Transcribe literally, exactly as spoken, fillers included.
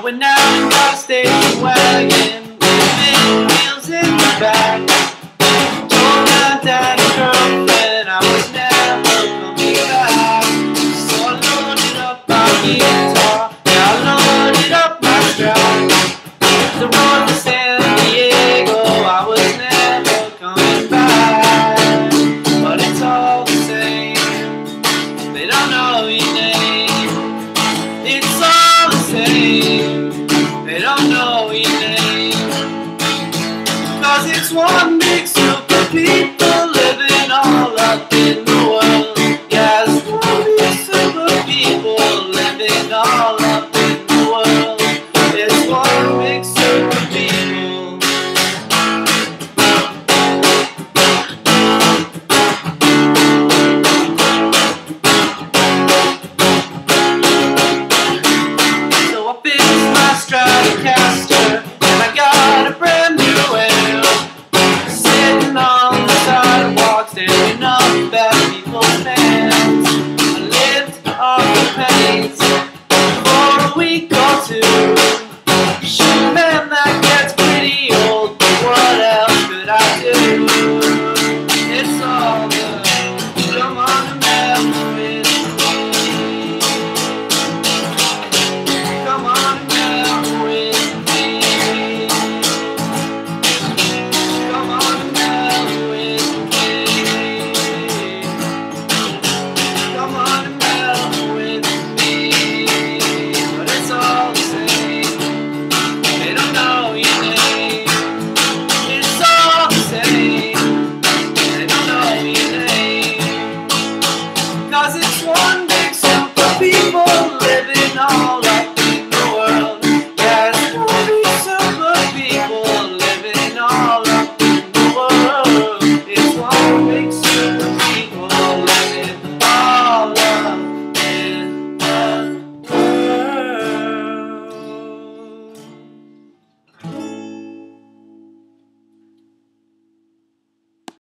went out and got a station wagon with big wheels in the back. Told my dad and girlfriend I was never coming back. So I loaded up my guitar, yeah, I loaded up my strap. The road to San Diego, I was never coming back. But it's all the same, they don't know your name. It's all the same, they don't know your name. Cause it's one big soup of people living all up in the world. Yeah, it's one big soup of people living all up in the world. It's one big soup of people. So I fixed my Stratocaster